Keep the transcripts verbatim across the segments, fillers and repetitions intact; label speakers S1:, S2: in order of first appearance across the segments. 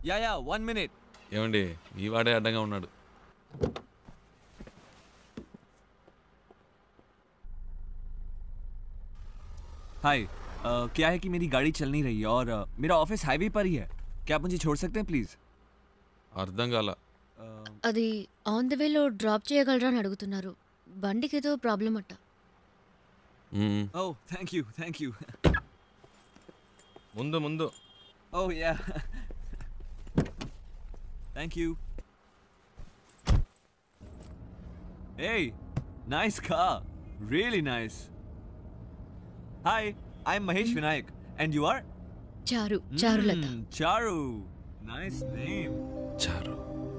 S1: Yeah yeah one minute.
S2: ఏమండి ఈ వాడే అడ్డంగా ఉన్నాడు.
S1: हाय, क्या है कि मेरी गाड़ी चल नहीं रही है और uh, मेरा ऑफिस हाईवे पर ही है. क्या आप मुझे छोड़ सकते हैं प्लीज?
S2: అర్థం కాల.
S3: అది ఆన్ ద వేలో డ్రాప్ చేయగలరా అని అడుగుతున్నారు. బండికి ఏదో ప్రాబ్లం అట్ట.
S1: Oh thank you thank you.
S2: ముందు ముందు.
S1: Oh yeah thank you. Hey, nice car. Really nice. Hi, I'm Mahesh Vinayak. And you are?
S3: Charu. Charulata.
S1: Mm, Charu. Nice name.
S2: చారు.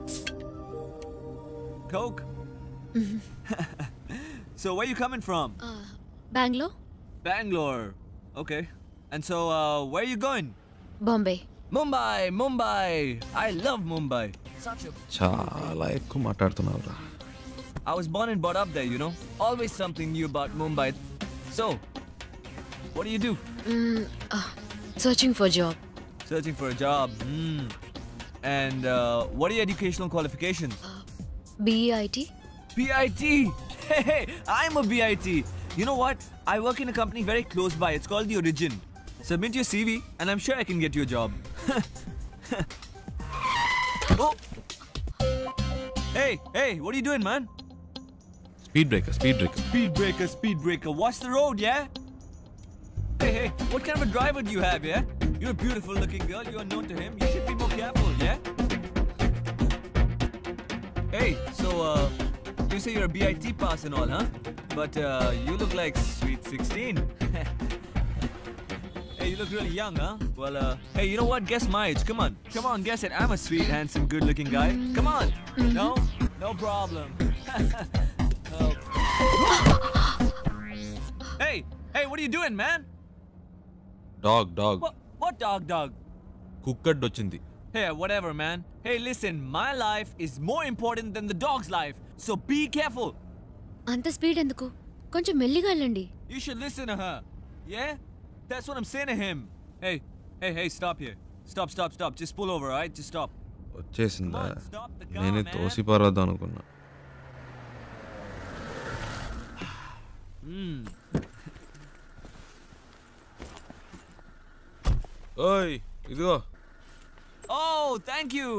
S1: Coke? So, where you coming from?
S3: Uh, Bangalore?
S1: Bangalore. Okay. And so, uh, where are you going?
S3: Bombay.
S1: Mumbai, Mumbai. I love Mumbai. Such a...
S2: చాలా ఎక్కువ మాట్లాడుతున్నావురా.
S1: I was born and brought up there, you know. Always something new about Mumbai. So, what do you do?
S3: Mm, uh, searching for job.
S1: Searching for a job. Mm. And uh, what are your educational qualifications?
S3: Uh, B E I T.
S1: B I T. Hey, hey, I'm a B I T. You know what? I work in a company very close by. It's called The Origin. Submit your C V, and I'm sure I can get you a job. Oh. Hey, hey, what are you doing, man?
S2: Speed breaker speed breaker.
S1: Speed breaker, speed breaker. Watch the road, yeah? Hey, hey, what kind of a driver do you have, yeah? You're a beautiful looking girl. You're known to him. You should be more careful, yeah? Hey, so, uh, you say you're a B I T pass and all, huh? But, uh, you look like sweet sixteen. Hey, you look really young, huh? Well, uh, hey, you know what? Guess my age. Come on. Come on, guess it. I'm a sweet, handsome, good looking guy. Come on. No? No problem. Oh. Hey, hey, what are you doing, man?
S2: Dog dog.
S1: What, what dog, dog?
S2: కుక్కడ్ వచ్చింది.
S1: Hey, whatever, man. Hey, listen, my life is more important than the dog's life, so be careful.
S3: అంత speed ఎందుకు? కొంచెం మెల్లిగా వెళ్ళండి.
S1: You should listen to her. Yeah? That's what I'm saying to him. Hey, hey, hey, stop here. Stop, stop, stop. Just pull over, alright? Just stop.
S2: వచ్చేసిందా?
S1: Come on, stop the car,
S2: నేనే
S1: man.
S2: తోసి పారద్దాం అనుకున్నా.
S1: Hmm.
S2: ఓయ్ ఇదిగో.
S1: Oh, thank you.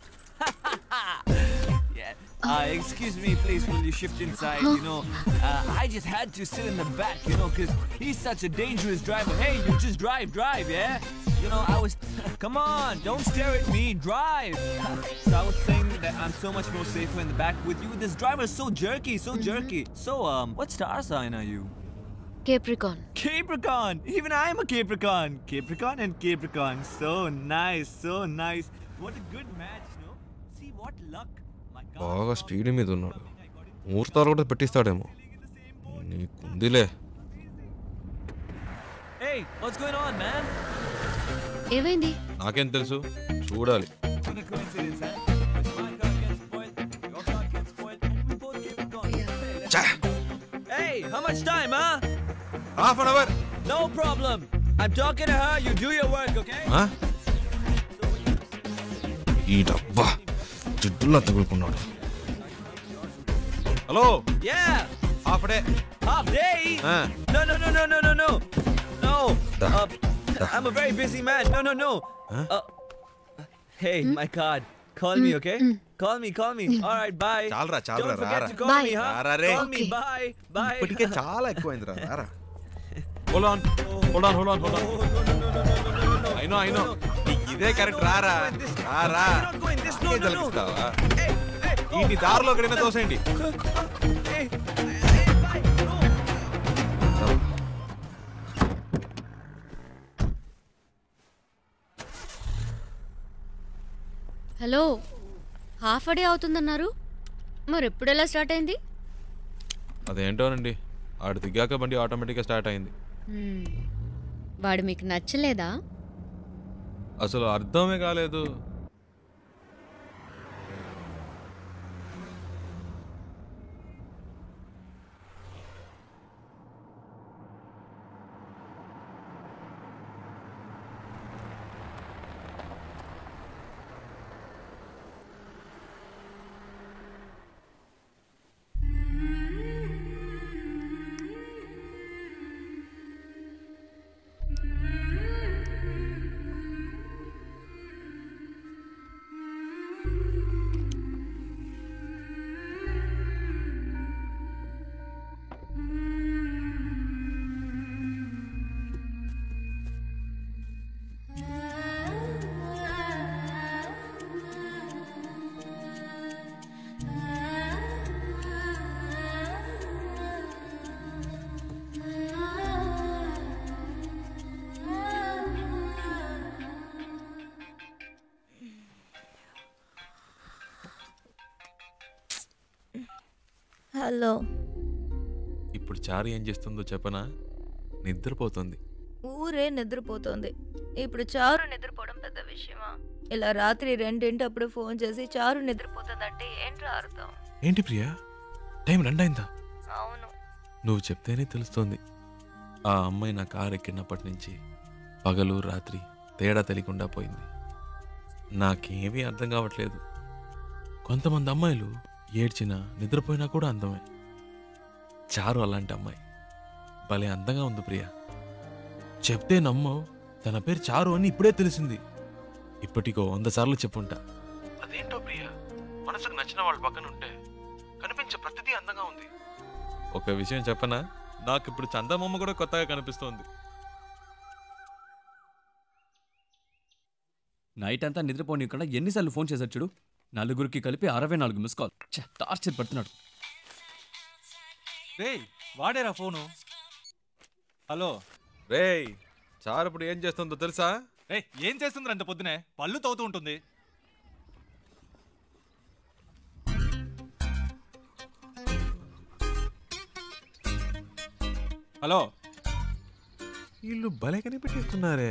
S1: Yeah. Uh, excuse me, please, will you shift inside? You know, uh, I just had to sit in the back, you know, because he's such a dangerous driver. Hey, you just drive, drive, yeah? You know, I was... Come on, don't stare at me, drive. So I was saying that I'm so much more safer in the back with you. This driver is so jerky, so jerky. So, um, what star sign are you?
S3: Capricorn.
S1: Capricorn! Even I'm a Capricorn! Capricorn and Capricorn. So nice, so nice. What a good match, no? See what luck. My God.
S2: బాగా speed మీద ఉన్నాడు. ముహూర్తాలు కూడా పెట్టిస్తాడేమో. నీకుందిలే.
S1: Hey, what's going on, man?
S3: ఏమైంది?
S2: నాకేం తెలుసు, చూడాలి.
S1: What a coincidence, huh? If my car gets spoiled, your car gets spoiled, and we both Capricorn. Hey, let's- Hey, how much time, huh?
S2: Half an hour.
S1: No problem. I'm talking to her. You do your work, okay?
S2: ఈ డబ్బా జిడ్డులా తగులుకున్నాడు. Hello.
S1: Yeah.
S2: Half day.
S1: Half day?
S2: Ah.
S1: No, no, no, no, no, no, no. No.
S2: Da.
S1: Uh,
S2: Da.
S1: I'm a very busy man. No, no, no.
S2: Huh?
S1: Uh, hey, my card. Call me, okay? Call me, call me. All right, bye.
S2: చాలరా చాలరా
S1: Don't forget
S2: రారా.
S1: to call
S3: Bye.
S1: me, huh?
S2: రారా రే.
S1: Call me,
S3: Okay.
S1: bye, bye.
S2: ఇప్పటికే చాలా ఎక్కువైందిరా రారా. Hold on hold on hold on hold on.
S1: Oh, no, no, no, no, no, no, no, no.
S2: I know I know. నీకు ఇదే correct. రారా రారా.
S1: You're not going this. No,
S2: నాకే
S1: no, no.
S2: తలపిస్తావా?
S1: Hey, hey, oh.
S2: ఈ నీ దారిలో ఎక్కడైనా తోసేయండి.
S1: Hey, hey, bye. No.
S3: Hello, half day అవుతుందన్నారు. మరి ఎప్పుడు ఎలా స్టార్ట్ అయింది?
S2: అదేంటోనండి, ఆడు దిగాక బండి ఆటోమేటిక్గా స్టార్ట్ అయింది.
S3: హ్మ్. వాడు మీకు నచ్చలేదా?
S2: అసలు అర్థమే కాలేదు.
S4: హలో.
S2: ఇప్పుడు చారు ఏం చేస్తుందో చెప్పనా? నిద్రపోతుంది.
S4: ఊరే నిద్రపోతోంది. ఇప్పుడు చారు నిద్రపోవడం పెద్ద విషయమా? ఇలా రాత్రి రెండింటప్పుడు ఫోన్ చేసి చారు నిద్రపోతుందంటే ఏంట్రా అర్థం?
S2: ఏంటి ప్రియా, టైం రెండైందా?
S4: అవును.
S2: నువ్వు చెప్తేనే తెలుస్తోంది. ఆ అమ్మాయి నా కారు ఎక్కినప్పటి నుంచి పగలు రాత్రి తేడా తెలియకుండా పోయింది. నాకేమీ అర్థం కావట్లేదు. కొంతమంది అమ్మాయిలు ఏడ్చినా నిద్రపోయినా కూడా అందమే. చారు అలాంటి అమ్మాయి. భలే అందంగా ఉంది ప్రియా. చెప్తే నమ్మవు, తన పేరు చారు అని ఇప్పుడే తెలిసింది. ఇప్పటికో వంద సార్లు చెప్పుంటా. అదేంటో ప్రియా, మనసుకు నచ్చిన వాళ్ళ పక్కన ఉంటే కనిపించే ప్రతిదీ అందంగా ఉంది. ఒక విషయం చెప్పనా, నాకు ఇప్పుడు చందమామ కూడా కొత్తగా కనిపిస్తోంది.
S5: నైట్ అంతా నిద్రపోనీయకుండా ఎన్నిసార్లు ఫోన్ చేశాడు చూడు. నలుగురికి కలిపి అరవై నాలుగు మిస్ కాల్. టార్చర్ పడుతున్నాడు.
S6: రేయ్ వాడేరా ఫోను. హలో
S2: రేయ్, చారు ఇప్పుడు ఏం చేస్తుందో తెలుసా?
S6: రే ఏం చేస్తుంది అంత పొద్దునే? పళ్ళు తవ్వుతూ ఉంటుంది. హలో,
S2: వీళ్ళు భలే కనిపెట్టిస్తున్నారే.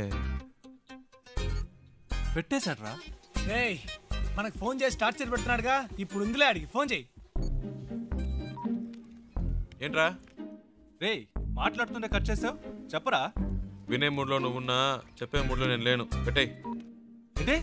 S6: పెట్టేశాడ్రా.
S7: రేయ్ మనకు ఫోన్ చేసి టార్చర్ పెడుతున్నాడుగా, ఇప్పుడు ఉందిలే అడిగి ఫోన్ చేయి.
S2: ఏంట్రా
S6: రేయ్ మాట్లాడుతుంటే కట్ చేసావు, చెప్పరా?
S2: వినే మూడ్లో నువ్వున్నా, చెప్పే మూడ్లో నేను లేను. పెట్టేయ్.
S6: ఏంటి?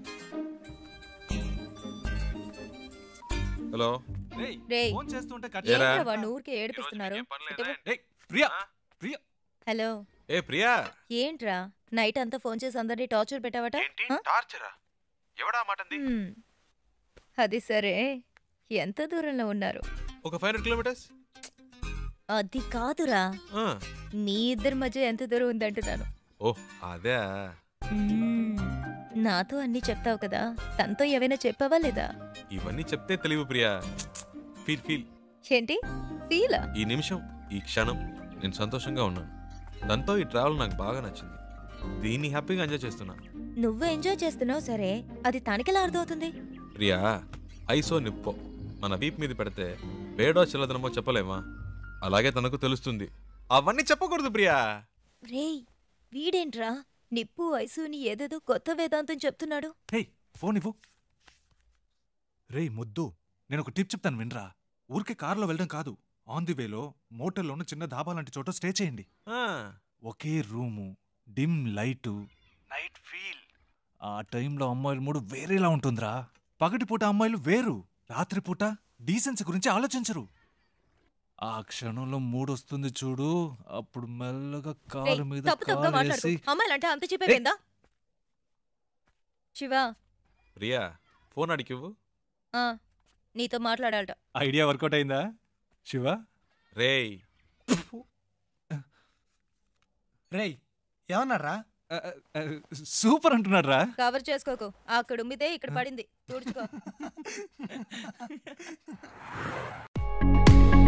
S2: హలో
S6: రేయ్
S4: రేయ్.
S6: ఫోన్ చేస్తుంటే కట్
S2: ఏరా?
S4: ఏంట్రా వాడిని ఊరికే ఏడిపిస్తున్నారు?
S6: రేయ్ ప్రియా, ప్రియా.
S4: హలో.
S2: ఏ ప్రియా,
S4: ఏంట్రా నైట్ అంతా ఫోన్ చేసి అందరినీ టార్చర్ పెట్టావట? ఆ?
S2: టార్చరా? ఎవడా మాటంది?
S4: హ్మ్. అది సరే, ఎంత దూరంలో ఉన్నారు?
S2: ఒక ఫైవ్ హండ్రెడ్ కిలోమీటర్స్.
S4: అది కాదురా,
S2: ఆ,
S4: నీ ఇద్దరి మధ్య ఎంత దూరం ఉందంటున్నాను.
S2: ఓ అదే.
S4: మ్మ్. నాతో అన్నీ చెప్తావు కదా, తనతో ఏవైనా చెప్పావా లేదా?
S2: ఇవన్నీ చెప్తే తెలివి ప్రియా. ఫీల్ ఫీల్
S4: ఏంటి ఫీలా?
S2: ఈ నిమిషం, ఈ క్షణం నేను సంతోషంగా ఉన్నాను. దాంతో ఈ ట్రావెల్ నాకు బాగా నచ్చింది. దీన్ని హ్యాపీగా ఎంజాయ్ చేస్తున్నా.
S4: నువ్వు ఎంజాయ్ చేస్తున్నావు సరే, అది తనకెలా అర్థమవుతుంది?
S2: ప్రియా, ఐసో నిప్పో మన వీప్ మీద పెడితే వేడో చిల్లదనమో చెప్పలేమా? అలాగే తనకు తెలుస్తుంది. అవన్నీ చెప్పకూడదు ప్రియా.
S4: రేయ్ వీడేంట్రా నిప్పు ఐసుని ఏదేదో కొత్త వేదాంతం చెప్తున్నాడు.
S6: రేయ్ ఫోన్ ఇవ్వు. రేయ్ ముద్దు, నేను ఒక టిప్ చెప్తాను వినరా. ఊరికే కారులో వెళ్ళడం కాదు, ఆన్ ది వేలో మోటల్లోనూ చిన్న ధాబా లాంటి చోట స్టే చేయండి.
S2: ఆ,
S6: ఒకే room, dim light, night feel. ఆ టైంలో అమ్మాయిల మూడు వేరేలా ఉంటుందిరా. పగటిపూట అమ్మాయిలు వేరు, రాత్రిపూట డీసెన్సీ గురించి ఆలోచించరు. ఆ క్షణంలో మూడొస్తుంది చూడు, అప్పుడు మెల్లగా కాలు మీద
S4: తప్పు తప్పుగా మాట్లాడు.
S6: కాలేసి.
S4: అమ్మాయిలంటే అంత చెప్పేవేందా? శివ,
S2: ప్రియా ఫోన్ అడిగివ్వు.
S4: ఆ, నీతో మాట్లాడాలట.
S6: ఐడియా వర్కౌట్ అయిందా శివ?
S2: రేయ్
S7: రేయ్ ఏమన్నారా?
S6: సూపర్ అంటున్నాడు రా.
S4: కవర్ చేసుకోకు, అక్కడ ఉమ్మితే ఇక్కడ పడింది, తుడుచుకో.